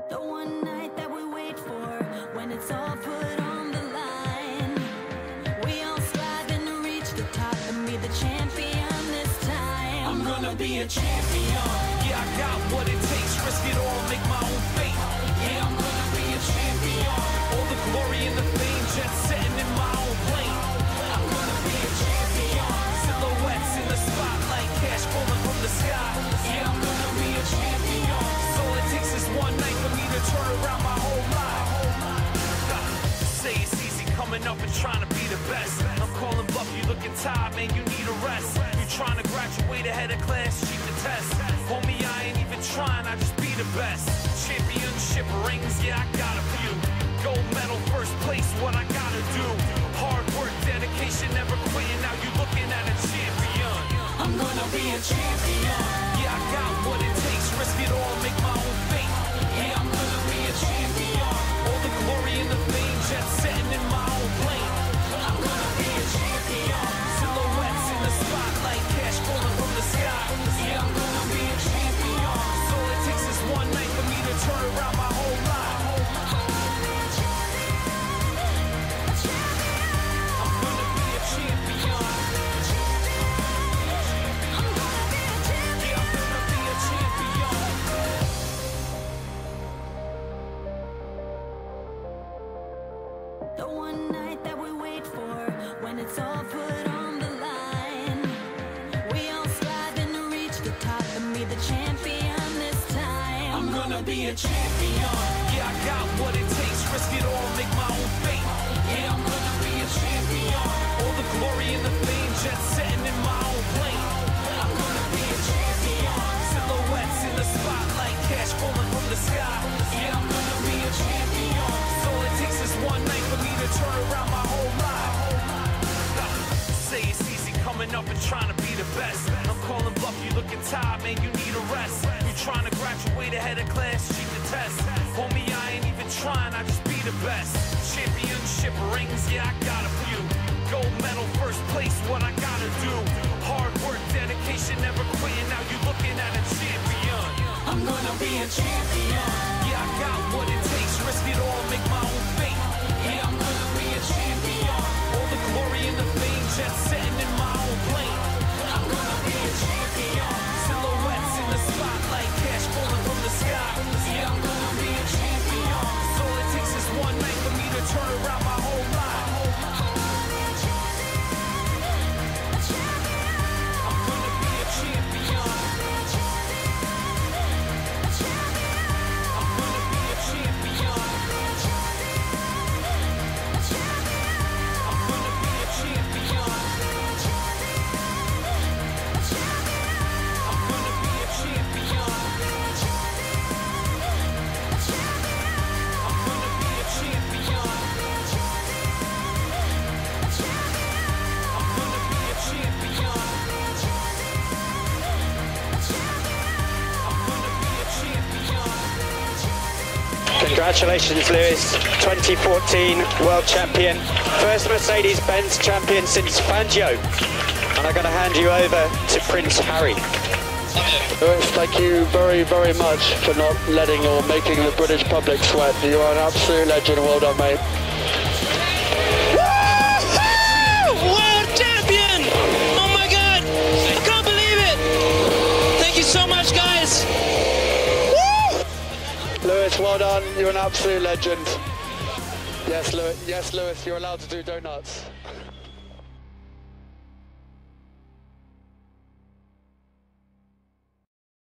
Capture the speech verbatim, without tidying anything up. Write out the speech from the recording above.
The one night that we wait for, when it's all put on the line. We all striving to reach the top and be the champion this time. I'm gonna be a champion. Yeah, I got what it takes. Risk it all, make my own fate. Yeah, I'm gonna be a champion. All the glory and the fame, jet setting in my own plane. I'm gonna be a champion. Silhouettes in the spotlight, cash falling from the sky. Yeah, I'm gonna be a champion. So all it takes is one night for me to turn around my whole life. Say it's easy coming up and trying to be the best. I'm calling bluff, you looking tired, man, you need a rest. You trying to graduate ahead of class, cheat the test. Homie, I ain't even trying, I just be the best. Championship rings, yeah, I got a few. Gold medal, first place, what I gotta do. Hard work, dedication, never quitting, now you looking at a champion. I'm gonna be a champion. Yeah, I got what it takes, risk it all, make my own fate. Yeah, I'm gonna be a champion. All the glory and the fame, jet setting in my own plane. I'm gonna be a champion. Silhouettes in the spotlight, cash falling from the sky. Yeah, I'm gonna be a champion. So all it takes is one night for me to turn around my whole life. I'm gonna be a champion. Yeah, I'm gonna be a champion. The one night that we wait for, when it's all put on the line. We all striving to reach the top and be the champion this time. I'm gonna be a champion. Yeah, I got what it takes, risk it all, make my own fate. Yeah, I'm gonna be a champion. All the glory and the fame, jet setting in my own plane. I'm gonna be a champion. Silhouettes in the spotlight, cash falling from the sky. Yeah, I'm gonna be a champion. So all it takes is one night for me to turn around my whole life. Say it's easy coming up and trying to be the best. I'm calling bluff, you looking tired, man, you need a rest. You trying to graduate ahead of class, cheat the test. Homie, I ain't even trying, I just be the best. Championship rings, yeah, I got a few. Gold medal, first place, what I gotta do. Hard work, dedication, never quitting, now you looking at a champion. I'm gonna be a champion. Yeah, I got what it takes, risk it all, make my own fate. Yeah, I'm gonna be a champion. All the glory and the fame, jet setting in my own plane. I'm gonna be a champion. Silhouettes in the spotlight, cash falling from the sky. Yeah, I'm gonna be a champion. So all it takes is one night for me to turn around my whole life. I'm gonna be a champion. I'm gonna be a champion. I'm gonna be a champion. I'm gonna be a champion. I'm gonna be a champion. I'm gonna be a champion. I'm gonna be a champion. Congratulations, Lewis, twenty fourteen World Champion. First Mercedes-Benz champion since Fangio. And I'm going to hand you over to Prince Harry. Lewis, thank you very, very much for not letting or making the British public sweat. You are an absolute legend. Well done, mate. World champion! Oh my God! I can't believe it! Thank you so much, guys! Woo! Lewis, well done. You're an absolute legend. Yes, Lewis. Yes, Lewis. You're allowed to do donuts.